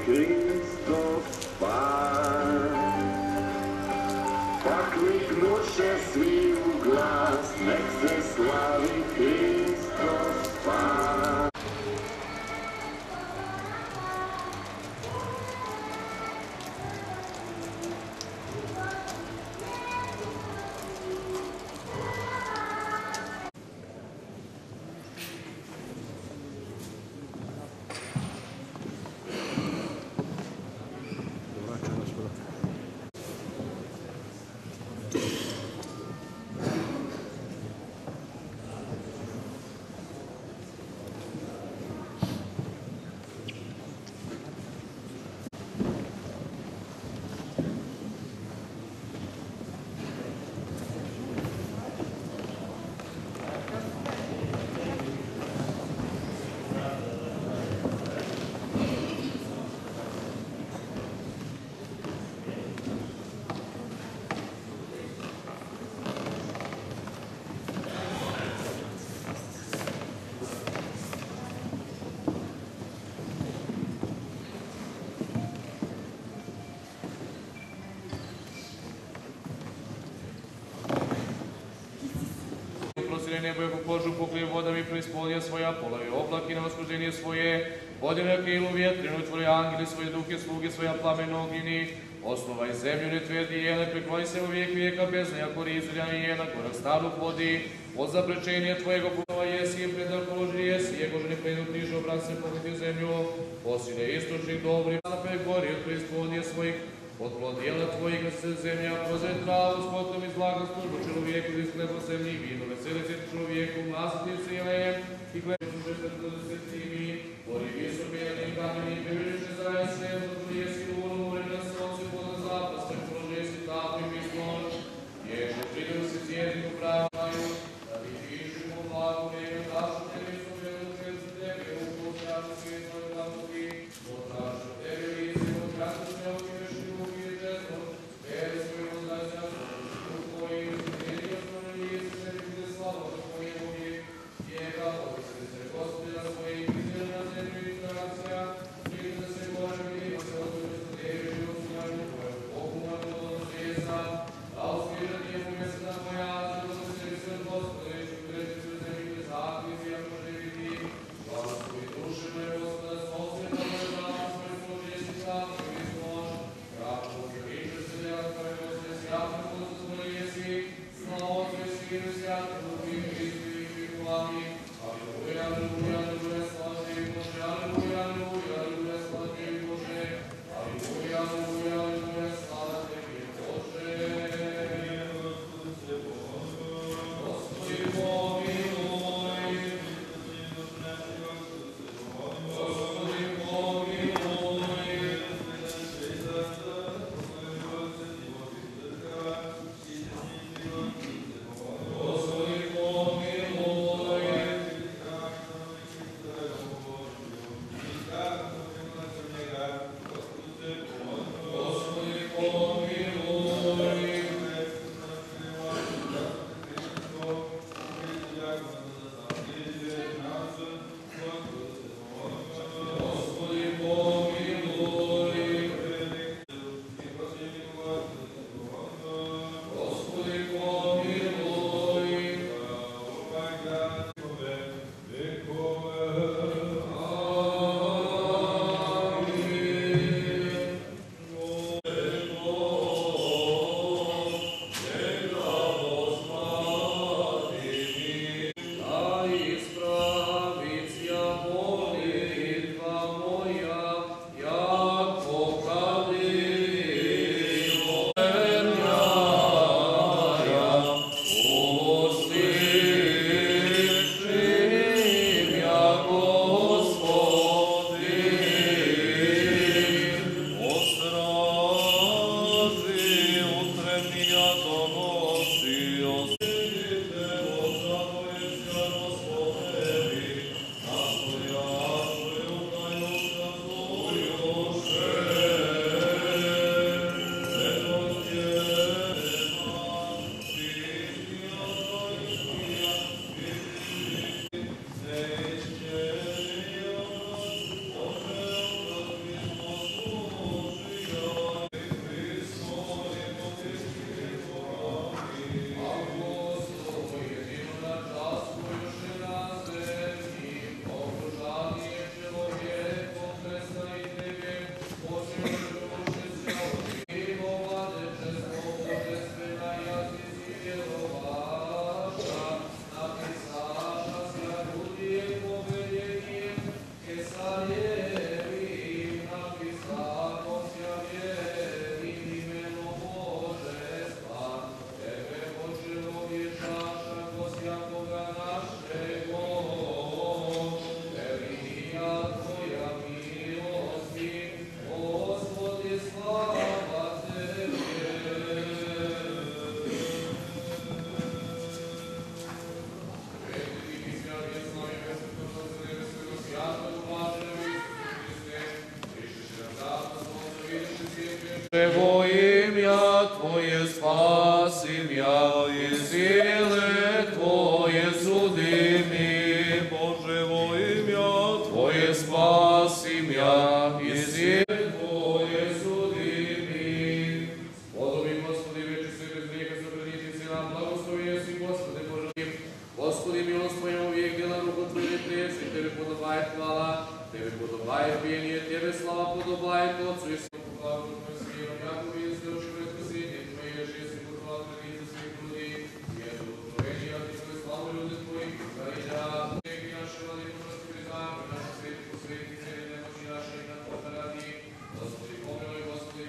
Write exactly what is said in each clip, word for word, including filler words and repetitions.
Hristos Pan. Pa kliknuše svi u glas, nek se slavi Hristos Pan. Nebo jako kožu pokrije vodami preispolija svoja, polavi oblaki na oskuženje svoje, vodi na krilu vjetrinu, tvori angeli svoje duhe, sluge svoja plamen ognjeni, osnovaj zemlju ne tvrdi jele, prekloji se u vijek vijeka bezna, jako rizuljan i jena, korak staru vodi, od zaprečenja tvojega putova jesi, je predal položi jesi, je koženi predal križu, obrat se pokriti zemlju, posile istočnih dobri, napred gori od preispolija svojih, od plodijela tvojih se zemlja proze travu s potom iz blaga službu čelovijeku iz hleba zemlji vino veseli se čelovijeku masni cilejem i hleba šestdeset desetimi ori visoke jedni kameni bevriše zaje sve od jesi lunu more na sonce poda zapad sve prožesi tako i pismoć ježe pridru se cijenim u pravaju da vi piši mu blagu neka dašu tebi su vjeru čest tebi u potražu svijetloj glavuti potražu tebi lice potražu sve okiveš Gospodi, milost Tvoja uvijek djela ruku Tvoju ne prijesi, Tebe podobaje hvala, Tebe podobaje pijenije, Tebe slava podobaje Otcu i Sinu, pohvalu Tvoj smirom, jako vidim sve oči pred spasenje Tvoje, šesti pohvalu pred lice svih ljudi, jedu utvorenja, Ti Tvoje slavu ljude Tvojih, Ukrajina, Neki naše vladimo prosti priznamo, naša sveti posveti, cijeli nemoći naše i na Tvoje radi, Gospodi, pomiluj, Gospodi.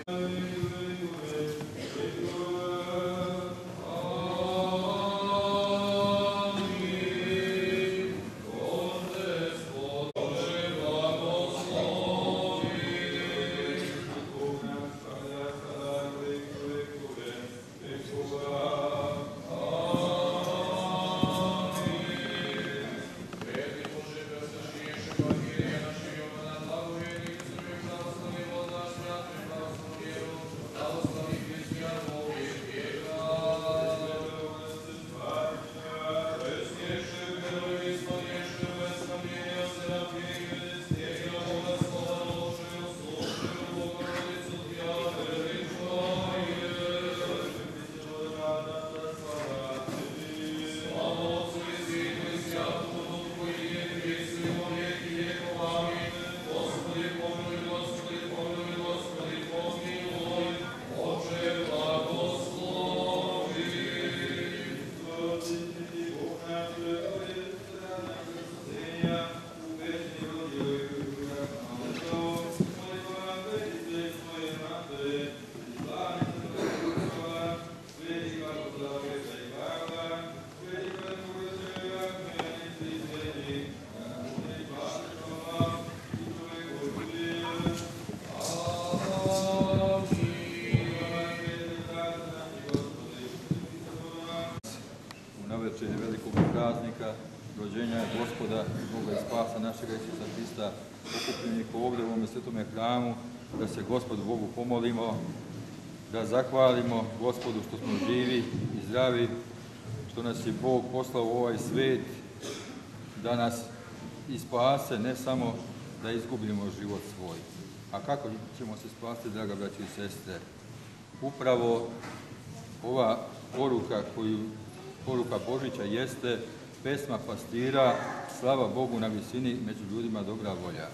Velikog praznika, rođenja Gospoda, Boga i spasa našega Isusa Hrista, okupljenih ovdje u ovome svetome hramu, da se Gospodu Bogu pomolimo, da zahvalimo Gospodu što smo živi i zdravi, što nas je Bog poslao u ovaj svet, da nas i spase, ne samo da izgubimo život svoj. A kako ćemo se spasti, draga braći i sestre? Upravo ova poruka koju Poruka Božića jeste pesma pastira, slava Bogu na visini, među ljudima dobra volja.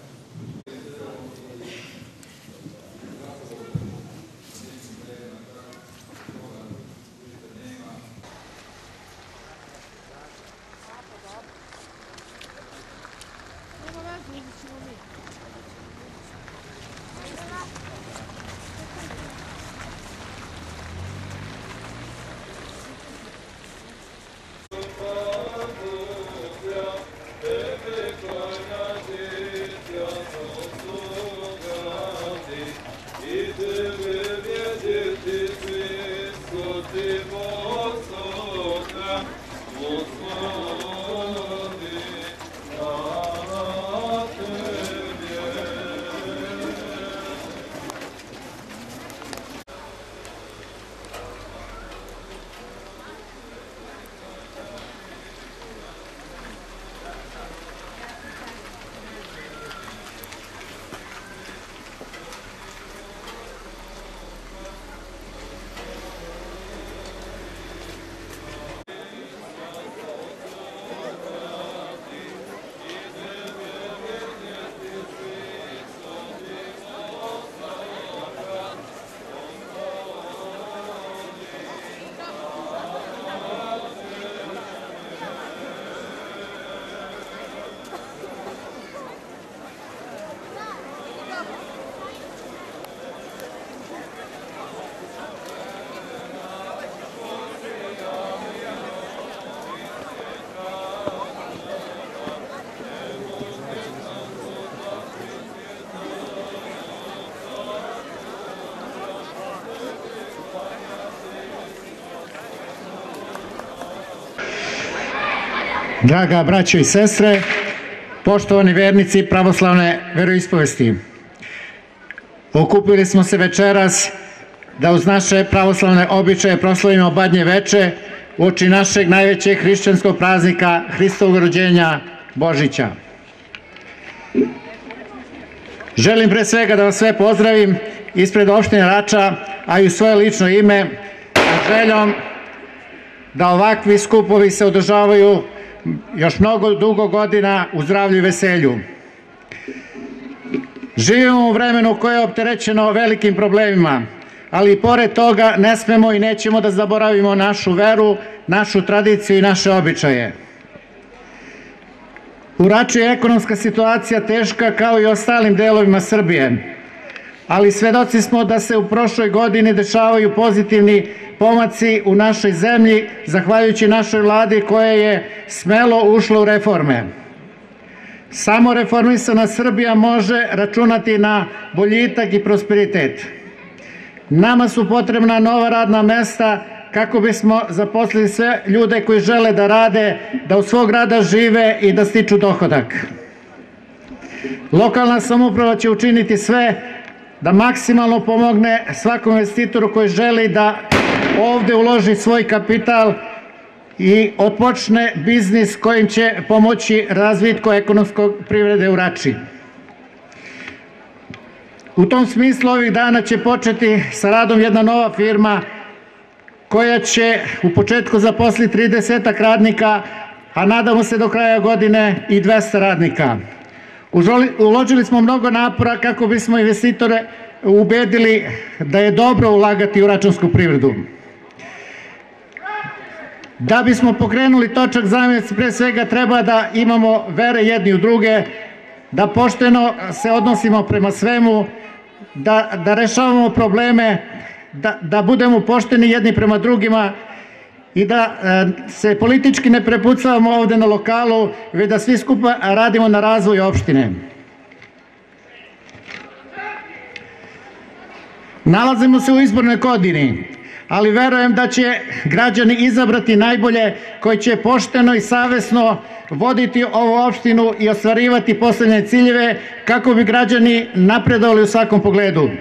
Draga braćo i sestre, poštovani vernici pravoslavne veroispovesti, okupili smo se večeras da uz naše pravoslavne običaje proslavimo Badnje veče uoči našeg najvećeg hrišćanskog praznika Hristovog rođenja Božića. Želim pre svega da vas sve pozdravim ispred opštine Rača, a i u svoje lično ime, sa željom da ovakvi skupovi se održavaju još mnogo dugo godina u zdravlju i veselju. Živimo u vremenu koje je opterećeno velikim problemima, ali i pored toga ne smemo i nećemo da zaboravimo našu veru, našu tradiciju i naše običaje. U Rači je ekonomska situacija teška kao i u ostalim delovima Srbije, ali svedoci smo da se u prošloj godini dešavaju pozitivni pomaci u našoj zemlji, zahvaljujući našoj vladi koja je smelo ušla u reforme. Samo reformisana Srbija može računati na boljitak i prosperitet. Nama su potrebna nova radna mesta kako bismo zaposlili sve ljude koji žele da rade, da od svog rada žive i da stiču dohodak. Lokalna samouprava će učiniti sve da maksimalno pomogne svakom investitoru koji želi da ovde uloži svoj kapital i otpočne biznis kojim će pomoći razvitku ekonomskog privrede u Rači. U tom smislu ovih dana će početi sa radom jedna nova firma koja će u početku zaposliti tridesetak radnika, a nadamo se do kraja godine i dvesta radnika. Uložili smo mnogo napora kako bismo investitore ubedili da je dobro ulagati u račansku privredu. Da bismo pokrenuli točak zamajac, pre svega treba da imamo vere jedni u druge, da pošteno se odnosimo prema svemu, da, da rešavamo probleme, da, da budemo pošteni jedni prema drugima i da e, se politički ne prepucavamo ovde na lokalu, već da svi skupa radimo na razvoju opštine. Nalazimo se u izbornoj godini, ali verujem da će građani izabrati najbolje koji će pošteno i savesno voditi ovu opštinu i ostvarivati postavljene ciljeve kako bi građani napredovali u svakom pogledu.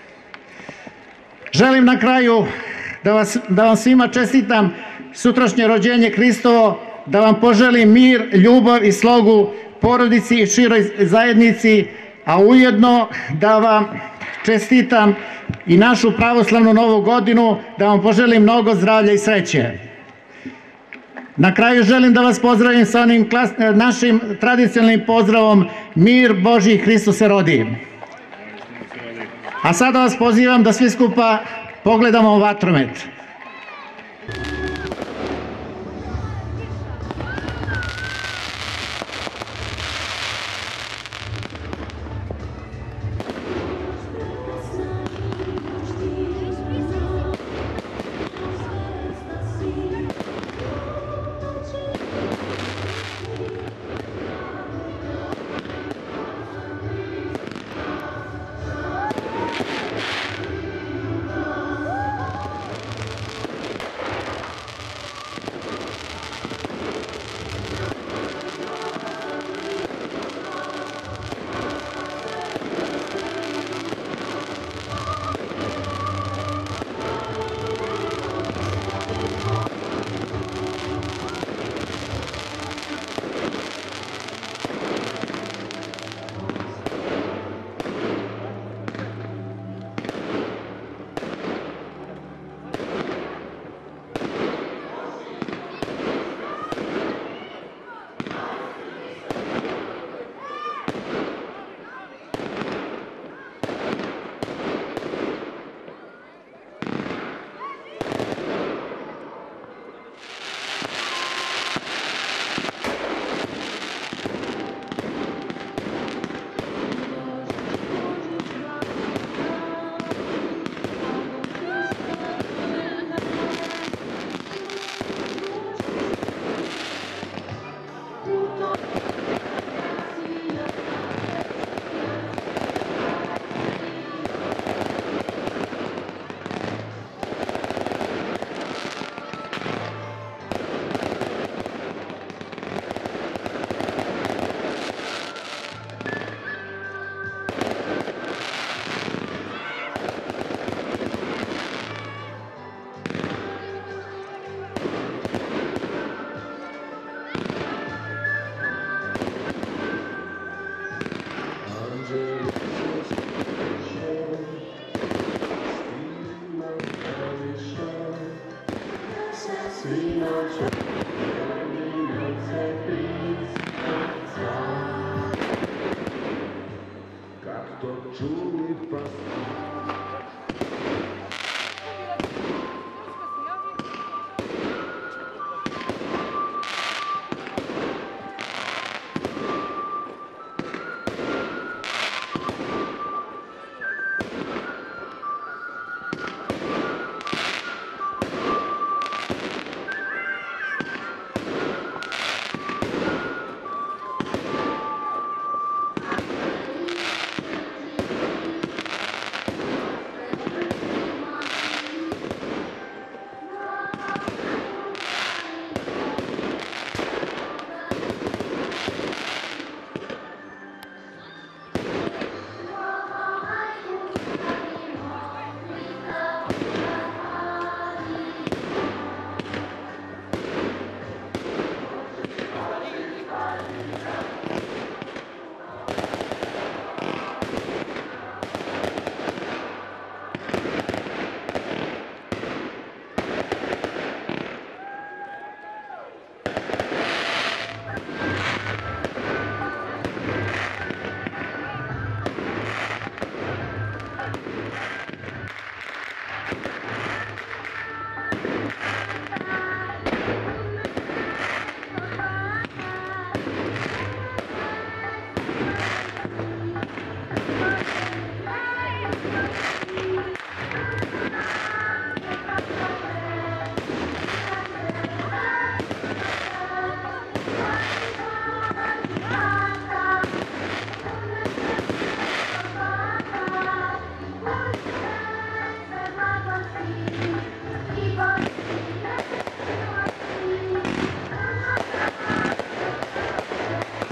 Želim na kraju da, vas, da vam svima čestitam sutrašnje rođenje Hristovo, da vam poželim mir, ljubav i slogu porodici i široj zajednici, a ujedno da vam čestitam i našu pravoslavnu novu godinu, da vam poželim mnogo zdravlja i sreće. Na kraju želim da vas pozdravim sa onim klas, našim tradicionalnim pozdravom mir Božji, Hristos se rodi. A sada vas pozivam da svi skupa pogledamo vatromet. čuli pa